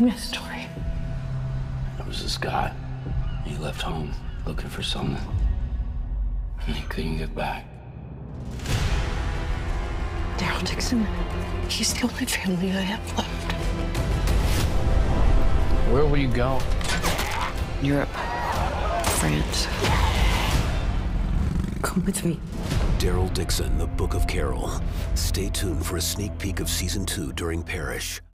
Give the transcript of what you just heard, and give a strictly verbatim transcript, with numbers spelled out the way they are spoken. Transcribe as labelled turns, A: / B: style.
A: Tell me a story.
B: There was this guy. He left home looking for something, and he couldn't get back.
A: Daryl Dixon, he's the only family I have left.
C: Where will you go?
A: Europe. France. Come with me.
D: Daryl Dixon, The Book of Carol. Stay tuned for a sneak peek of season two during Parish.